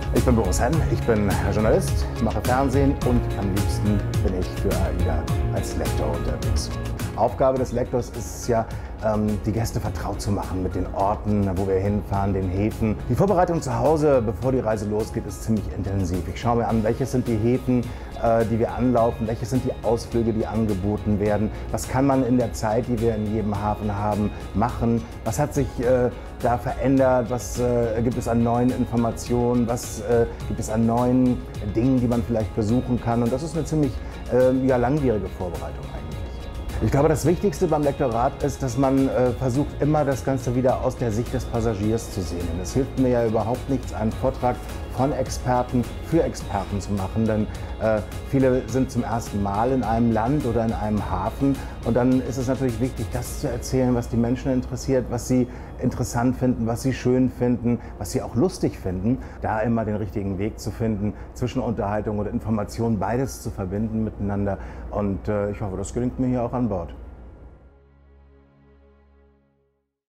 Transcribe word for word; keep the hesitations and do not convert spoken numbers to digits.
Ich bin Boris Henn, ich bin Journalist, mache Fernsehen und am liebsten bin ich für AIDA als Lektor unterwegs. Aufgabe des Lektors ist es ja, die Gäste vertraut zu machen mit den Orten, wo wir hinfahren, den Häfen. Die Vorbereitung zu Hause, bevor die Reise losgeht, ist ziemlich intensiv. Ich schaue mir an, welches sind die Häfen, die wir anlaufen, welche sind die Ausflüge, die angeboten werden, was kann man in der Zeit, die wir in jedem Hafen haben, machen, was hat sich äh, da verändert, was äh, gibt es an neuen Informationen, was äh, gibt es an neuen Dingen, die man vielleicht besuchen kann, und das ist eine ziemlich äh, ja, langwierige Vorbereitung eigentlich. Ich glaube, das Wichtigste beim Lektorat ist, dass man äh, versucht, immer das Ganze wieder aus der Sicht des Passagiers zu sehen. Und es hilft mir ja überhaupt nichts, einen Vortrag von Experten für Experten zu machen, denn äh, viele sind zum ersten Mal in einem Land oder in einem Hafen, und dann ist es natürlich wichtig, das zu erzählen, was die Menschen interessiert, was sie interessant finden, was sie schön finden, was sie auch lustig finden, da immer den richtigen Weg zu finden, zwischen Unterhaltung und Information beides zu verbinden miteinander, und äh, ich hoffe, das gelingt mir hier auch an Bord.